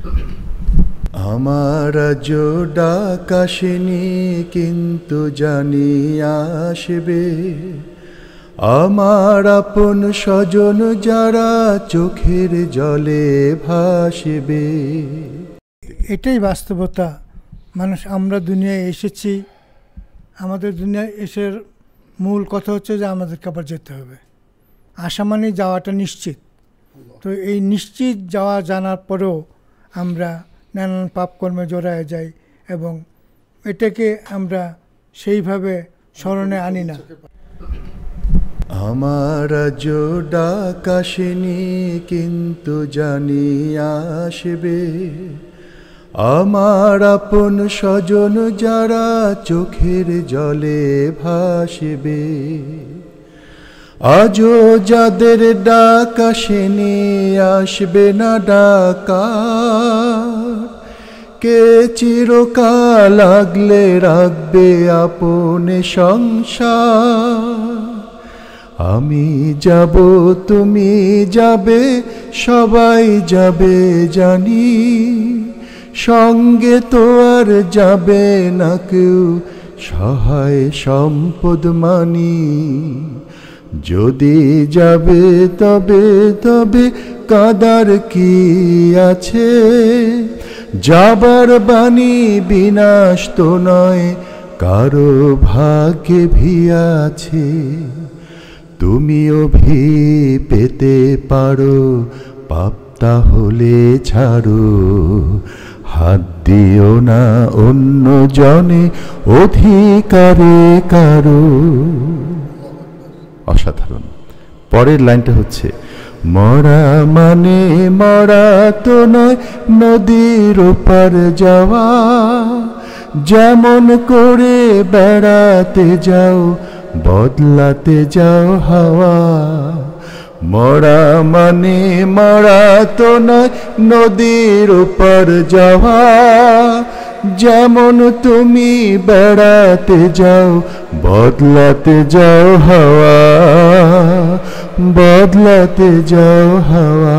আমার আজ ডাক আসেনি, কিন্তু জানি আসবে। আমার আপন স্বজন যারা চোখের জলে ভাসবে। এটাই বাস্তবতা। মানুষ আমরা দুনিয়ায় এসেছি, আমাদের দুনিয়ায় এসে মূল কথা হচ্ছে যে আমাদেরকে আবার যেতে হবে। আসা মানে যাওয়াটা নিশ্চিত। তো এই নিশ্চিত যাওয়া জানার পরেও আমরা নানান পাপকর্মে জড়ায় যাই এবং এটাকে আমরা সেইভাবে স্মরণে আনি না। আমার আজ ডাক আসেনি, কিন্তু জানি আসবে। আমার আপন স্বজন যারা চোখের জলে ভাসবে। আজও যাদের ডাক আসেনি, আসবে না ডাকা। কে চিরকাল আগলে রাখবে আপনে সংসার। আমি যাব, তুমি যাবে, সবাই যাবে জানি। সঙ্গে তো আর যাবে না কেউ, সহায় সম্পদ মানি। যদি যাবে তবে তবে কাদার কি আছে। যাবার বাণী বিনাশ তো নয়, কারো ভাগ্যে ভি আছে। তুমিও ভি পেতে পারো, পাপ তাহলে ছাড়ো। হাত দিও না অন্য জনে অধিকারে কারো। অসাধারণ। পরের লাইনটা হচ্ছে, মরা মানে মরা তো নয়, নদীর ওপার যাওয়া। যেমন করে বেড়াতে যাও, বদলাতে যাও হাওয়া। মরা মানে মরা তো নয়, নদীর ওপার যাওয়া। যেমন তুমি বেড়াতে যাও, বদলাতে যাও হাওয়া, বদলাতে যাও হাওয়া।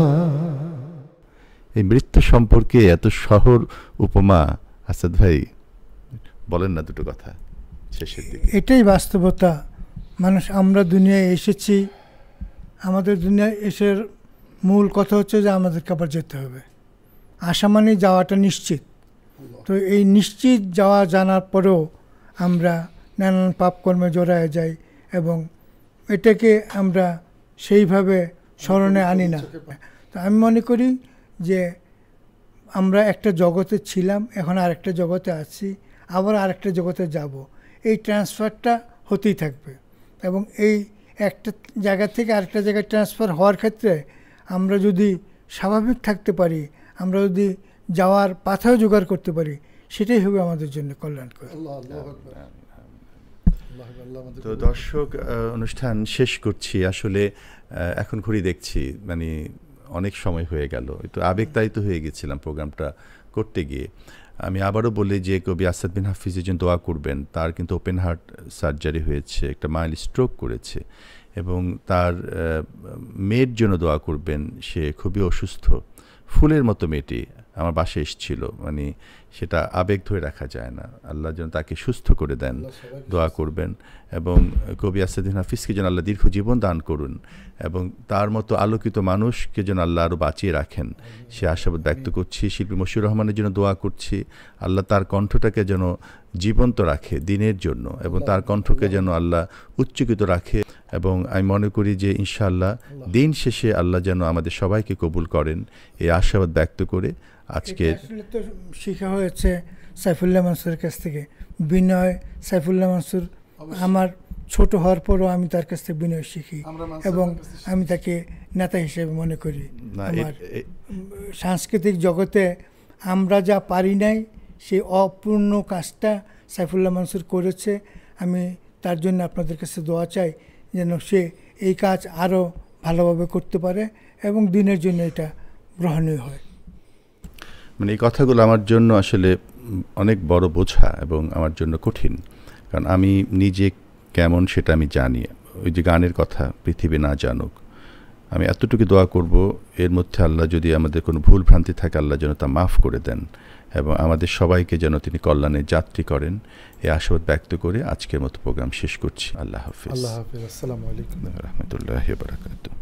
এই মৃত্যু সম্পর্কে এত শহর উপমা, আসাদ ভাই বলেন না দুটো কথা শেষের দিকে। এটাই বাস্তবতা। মানুষ আমরা দুনিয়ায় এসেছি, আমাদের দুনিয়ায় এসে মূল কথা হচ্ছে যে আমাদেরকে আবার যেতে হবে। আসা মানে যাওয়াটা নিশ্চিত। তো এই নিশ্চিত যাওয়া জানার পরেও আমরা নানান পাপকর্মে জড়ায় যাই এবং এটাকে আমরা সেইভাবে স্মরণে আনি না। তো আমি মনে করি যে আমরা একটা জগতে ছিলাম, এখন আরেকটা জগতে আছি, আবার আরেকটা জগতে যাব। এই ট্রান্সফারটা হতেই থাকবে এবং এই একটা জায়গা থেকে আরেকটা জায়গায় ট্রান্সফার হওয়ার ক্ষেত্রে আমরা যদি স্বাভাবিক থাকতে পারি, আমরা যদি যাওয়ার পাথাও জোগাড় করতে পারি, সেটাই হবে আমাদের জন্য কল্যাণকর। তো দর্শক, অনুষ্ঠান শেষ করছি। আসলে এখন ঘুরে দেখছি মানে অনেক সময় হয়ে গেল, একটু আবেগতাড়িত হয়ে গেছিলাম প্রোগ্রামটা করতে গিয়ে। আমি আবারও বলি যে কবি আসাদ বিন হাফিজের জন্য দোয়া করবেন। তার কিন্তু ওপেন হার্ট সার্জারি হয়েছে, একটা মাইল্ড স্ট্রোক করেছে এবং তার মেয়ের জন্য দোয়া করবেন। সে খুবই অসুস্থ, ফুলের মতো মেয়েটি আমার বাসায় এসেছিল, মানে সেটা আবেগ ধরে রাখা যায় না। আল্লাহ যেন তাকে সুস্থ করে দেন, দোয়া করবেন। এবং কবি আসাদুদ্দিন হাফিজকে যেন আল্লাহ দীর্ঘ জীবন দান করুন এবং তার মতো আলোকিত মানুষকে যেন আল্লাহ আরও বাঁচিয়ে রাখেন, সে আশাবাদ ব্যক্ত করছি। শিল্পী মশিউর রহমানের জন্য দোয়া করছি, আল্লাহ তার কণ্ঠটাকে যেন জীবন্ত রাখে দিনের জন্য এবং তার কণ্ঠকে যেন আল্লাহ উচ্চকিত রাখে। এবং আমি মনে করি যে ইনশাআল্লাহ দিন শেষে আল্লাহ যেন আমাদের সবাইকে কবুল করেন, এই আশাবাদ ব্যক্ত করে আজকে তো শেখা হয়েছে সাইফুল্লাহ মনসুরের কাছ থেকে বিনয়। সাইফুল্লাহ মনসুর আমার ছোট হওয়ার পরও আমি তার কাছ থেকে বিনয় শিখি এবং আমি তাকে নেতা হিসেবে মনে করি। আমার সাংস্কৃতিক জগতে আমরা যা পারি নাই, সেই অপূর্ণ কাজটা সাইফুল্লাহ মনসুর করেছে। আমি তার জন্য আপনাদের কাছে দোয়া চাই যেন সে এই কাজ আরও ভালোভাবে করতে পারে এবং দিনের জন্য এটা গ্রহণীয় হয়। মানে এই কথাগুলো আমার জন্য আসলে অনেক বড় বোঝা এবং আমার জন্য কঠিন, কারণ আমি নিজে কেমন সেটা আমি জানি। ওই যে গানের কথা, পৃথিবী না জানুক, আমি এতটুকু দোয়া করব, এর মধ্যে আল্লাহ যদি আমাদের কোনো ভুল ভ্রান্তি থাকে আল্লাহ যেন তা মাফ করে দেন এবং আমাদের সবাইকে যেন তিনি কল্যাণের যাত্রী করেন, এই আশাবাদ ব্যক্ত করে আজকের মতো প্রোগ্রাম শেষ করছি। আল্লাহ হাফিজ। আল্লাহ হাফিজ। আসসালামু আলাইকুম রহমতুল্লাহি ওয়া বারাকাতুহু।